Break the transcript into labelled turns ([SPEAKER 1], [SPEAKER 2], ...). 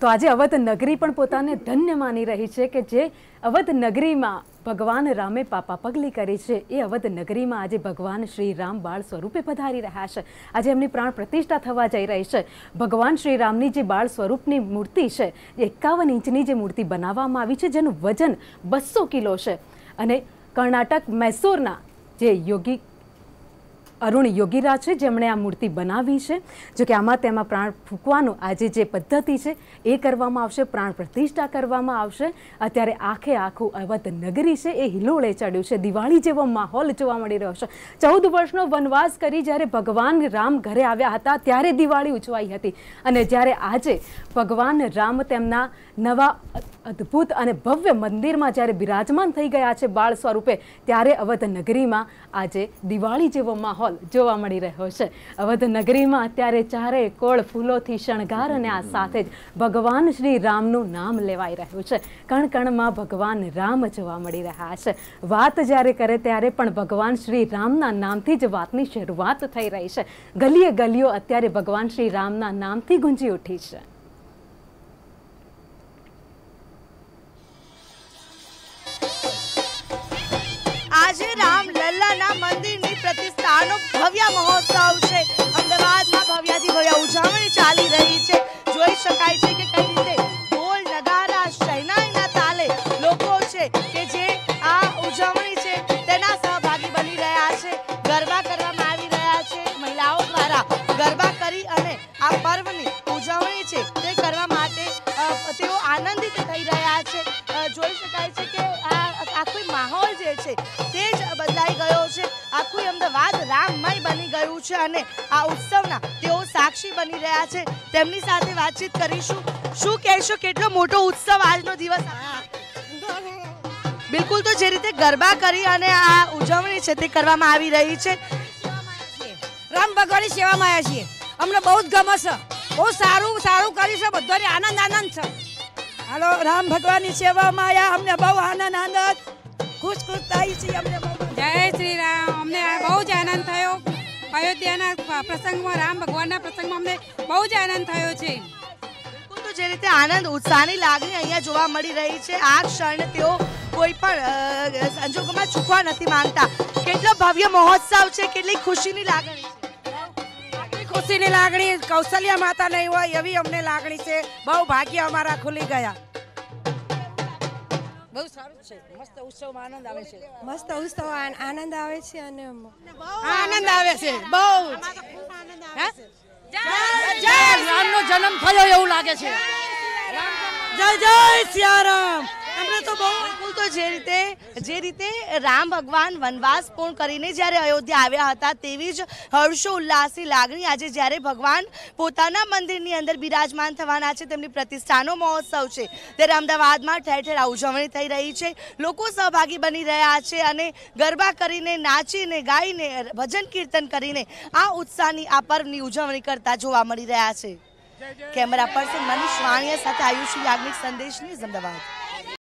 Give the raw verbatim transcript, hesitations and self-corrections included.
[SPEAKER 1] તો આજે અવધ નગરી પણ પોતાને ધન્ય માની રહી છે કે જે અવધ નગરીમાં ભગવાન રામે પાપા પગલી કરી છે। એ અવધ નગરીમાં આજે ભગવાન શ્રી રામ બાળ સ્વરૂપે પધારી રહ્યા છે। આજે એમની પ્રાણ પ્રતિષ્ઠા થવા જઈ રહી છે। ભગવાન શ્રી રામની જે બાળ સ્વરૂપની મૂર્તિ છે, એકાવન ઇંચની જે મૂર્તિ બનાવવામાં આવી છે, જેનું વજન બસો કિલો છે અને કર્ણાટક મૈસૂરના જે યોગી અરુણ યોગીરાજ છે જેમણે આ મૂર્તિ બનાવી છે। જો કે આમાં તેમાં પ્રાણ ફૂંકવાનું આજે જે પદ્ધતિ છે એ કરવામાં આવશે, પ્રાણ પ્રતિષ્ઠા કરવામાં આવશે। અત્યારે આખે આખું અવધ નગરી છે એ હિલોળે ચડ્યું છે, દિવાળી જેવો માહોલ જોવા મળી રહ્યો છે। ચૌદ વર્ષનો વનવાસ કરી જ્યારે ભગવાન રામ ઘરે આવ્યા હતા ત્યારે દિવાળી ઉજવાઈ હતી અને જ્યારે આજે ભગવાન રામ તેમના નવા અદ્ભુત અને ભવ્ય મંદિરમાં જ્યારે બિરાજમાન થઈ ગયા છે બાળ સ્વરૂપે, ત્યારે અવધ નગરીમાં આજે દિવાળી જેવો માહોલ જોવા મળી રહ્યો છે। અવધ નગરીમાં અત્યારે ચારે કોળ ફૂલોથી શણગાર અને આ સાથે જ ભગવાન શ્રી રામનું નામ લેવાઈ રહ્યું છે। કણ કણમાં ભગવાન રામ જોવા મળી રહ્યા છે। વાત જ્યારે કરે ત્યારે પણ ભગવાન શ્રી રામના નામથી જ વાતની શરૂઆત થઈ રહી છે। ગલીએ ગલીઓ અત્યારે ભગવાન શ્રી રામના નામથી ગુંજી ઉઠી છે।
[SPEAKER 2] આજે રામલલ્લાના મંદિરની પ્રતિષ્ઠાનો ભવ્ય મહોત્સવ છે। અમદાવાદમાં ભવ્યાથી ભવ્ય ઉજવણી ચાલી રહી છે। જોઈ શકાય છે કે કઈ રીતે ઢોલ નગારા શહેનાઈના તાલે લોકો છે કે જે આ ઉજવણી છે તેના સહભાગી બની રહ્યા છે। ગરબા કરવામાં આવી રહ્યા છે, મહિલાઓ દ્વારા ગરબા કરી અને આ પર્વની ઉજવણી છે તે કરવા માટે તેઓ આનંદિત થઈ રહ્યા છે। જોઈ શકાય છે કે આ આખો માહોલ જે છે તે જ બદલાઈ ગયો છે। આખું અમદાવાદ રામમય બની ગયું છે અને આ ઉત્સવના તેઓ સાક્ષી બની રહ્યા છે। તેમની સાથે વાતચીત કરીશું। શું કહેશો, કેટલો મોટો ઉત્સવ આજનો દિવસ? બિલકુલ, તો જે રીતે ગરબા કરી અને આ ઉજવણી છે તે કરવામાં આવી રહી છે।
[SPEAKER 3] રામ ભગવાનની સેવામાં આવ્યા છીએ, અમને બહુ જ ગમે છે, બહુ સારું સારું કરી છે, બધાને આનંદ આનંદ છે। હાલો, રામ ભગવાનની સેવામાં આવ્યા, અમને બહુ આનંદ આનંદ ખુશ ખુશ થાય છે। અમને
[SPEAKER 4] જય શ્રી રામ, અમને બહુ જ આનંદ થયો। અયોધ્યાના પ્રસંગમાં, રામ ભગવાનના પ્રસંગમાં અમને બહુ જ આનંદ થયો છે।
[SPEAKER 2] બિલકુલ, તો જે રીતે આનંદ ઉત્સાહની લાગણી અહીંયા જોવા મળી રહી છે, આ ક્ષણ તેઓ કોઈ પણ સંજોગોમાં ચૂકવા નથી માંગતા। કેટલો ભવ્ય મહોત્સવ છે, કેટલી ખુશીની લાગણી છે।
[SPEAKER 3] ખુશીની લાગણી કૌશલ્યા માતા નહીં હોય એવી અમને લાગણી છે। બહુ ભાગ્ય અમારા ખુલી ગયા। બહુ સારું છે, મસ્ત ઉત્સવમાં આનંદ આવે છે,
[SPEAKER 5] મસ્ત ઉત્સવ આનંદ આવે છે અને
[SPEAKER 3] આનંદ આવે છે બહુ। જય રામનો જન્મ થયો એવું લાગે છે। જય જય સિયારામ।
[SPEAKER 2] અમને તો બહુ બિલકુલ, તો જે રીતે જે રીતે રામ ભગવાન વનવાસ પૂર્ણ કરીને જ્યારે અયોધ્યા આવ્યા હતા તેવી જ હર્ષો ઉલ્લાસની લાગણી આજે જ્યારે ભગવાન પોતાના મંદિરની અંદર બિરાજમાન થવાના છે, તેમની પ્રતિષ્ઠાનો મહોત્સવ છે, ત્યારે અમદાવાદમાં ઠેર ઠેર આ ઉજવણી થઈ રહી છે। લોકો સહભાગી બની રહ્યા છે અને ગરબા કરીને, નાચીને, ગાઈને, ભજન કીર્તન કરીને આ ઉત્સાહની આ પર્વની ઉજવણી કરતા જોવા મળી રહ્યા છે। કેમેરા પર્સન મનીષ વાણિયા સાથે આયુષી યાજ્ઞિક, સંદેશ ન્યૂઝ, અમદાવાદ।